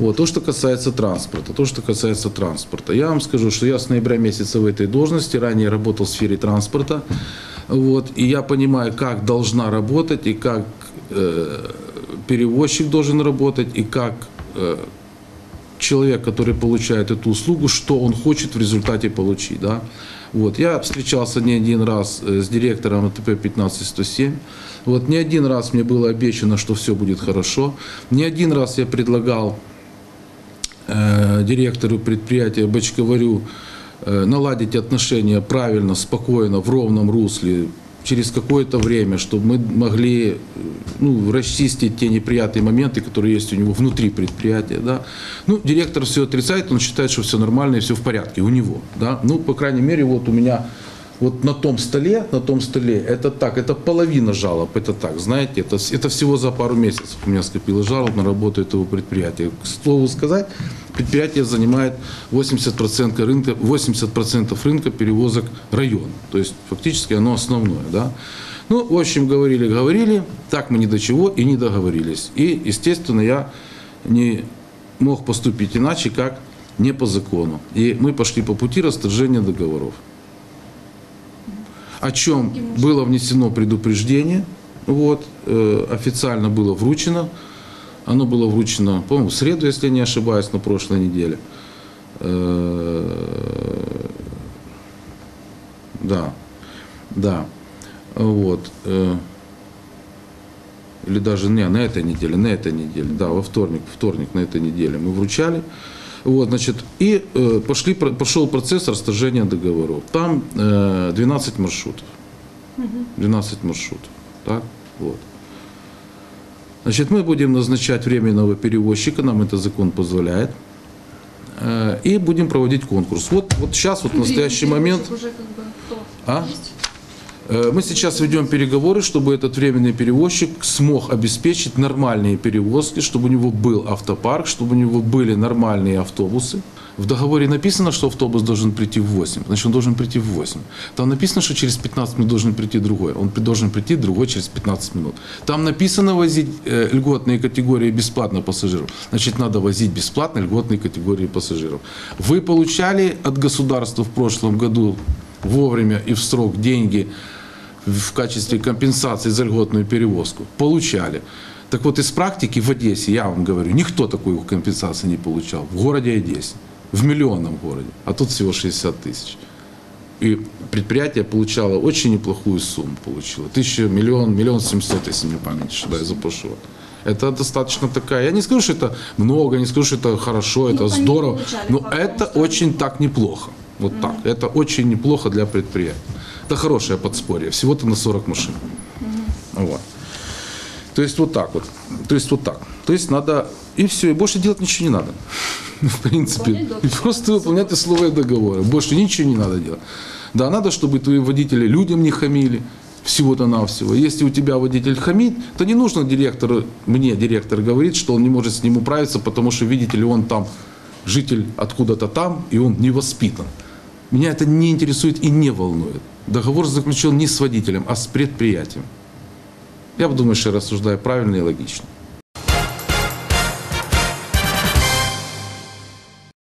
Вот, то, что касается транспорта. Я вам скажу, что я с ноября месяца в этой должности, ранее работал в сфере транспорта. Вот, и я понимаю, как должна работать, и как перевозчик должен работать, и как человек, который получает эту услугу, что он хочет в результате получить. Да? Вот, я встречался не один раз с директором АТП 15107. Вот, не один раз мне было обещано, что все будет хорошо. Не один раз я предлагал директору предприятия Бочковарю наладить отношения правильно, спокойно, в ровном русле, через какое-то время, чтобы мы могли расчистить те неприятные моменты, которые есть у него внутри предприятия. Да. Директор все отрицает, он считает, что все нормально и все в порядке у него. Да. По крайней мере, вот у меня вот на том столе, это так, это половина жалоб, это так, знаете, это всего за пару месяцев у меня скопилось жалоб на работу этого предприятия. К слову сказать, предприятие занимает 80% рынка перевозок района, то есть фактически оно основное. Да? В общем, говорили, так мы ни до чего и не договорились. И, естественно, я не мог поступить иначе, как не по закону. И мы пошли по пути расторжения договоров. О чем было внесено предупреждение, вот, официально было вручено. Оно было вручено, по-моему, в среду, если я не ошибаюсь, на прошлой неделе. Да. Вот. Или даже на этой неделе, да, во вторник на этой неделе мы вручали. Вот, значит, и пошел процесс расторжения договоров. Там 12 маршрутов. 12 маршрутов. Так? Вот. Значит, мы будем назначать временного перевозчика, нам это закон позволяет. И будем проводить конкурс. Вот сейчас, в настоящий момент... Мы сейчас ведем переговоры, чтобы этот временный перевозчик смог обеспечить нормальные перевозки, чтобы у него был автопарк, чтобы у него были нормальные автобусы. В договоре написано, что автобус должен прийти в 8, значит, он должен прийти в 8. Там написано, что через 15 минут должен прийти другой, он должен прийти другой через 15 минут. Там написано возить льготные категории бесплатно пассажиров, значит, надо возить бесплатно льготные категории пассажиров. Вы получали от государства в прошлом году вовремя и в срок деньги в качестве компенсации за льготную перевозку? Получали. Так вот, из практики в Одессе, я вам говорю, никто такой компенсации не получал. В городе Одессе, в миллионном городе, а тут всего 60 тысяч. И предприятие получало очень неплохую сумму. Получило. Миллион 700, если мне память не ошибаюсь, за прошлый год. Это достаточно такая, я не скажу, что это много, не скажу, что это хорошо, это здорово, но это очень так неплохо. Вот так. Это очень неплохо для предприятия. Это хорошее подспорье. Всего-то на 40 машин. Вот. То есть вот так вот. То есть надо... И все. И больше делать ничего не надо. В принципе. Просто выполнять условия договора. Больше ничего не надо делать. Да, надо, чтобы твои водители людям не хамили. Всего-то навсего. Если у тебя водитель хамит, то не нужно мне директор говорит, что он не может с ним управиться, потому что, видите ли, он там житель откуда-то там, и он не воспитан. Меня это не интересует и не волнует. Договор заключен не с водителем, а с предприятием. Я думаю, что я рассуждаю правильно и логично.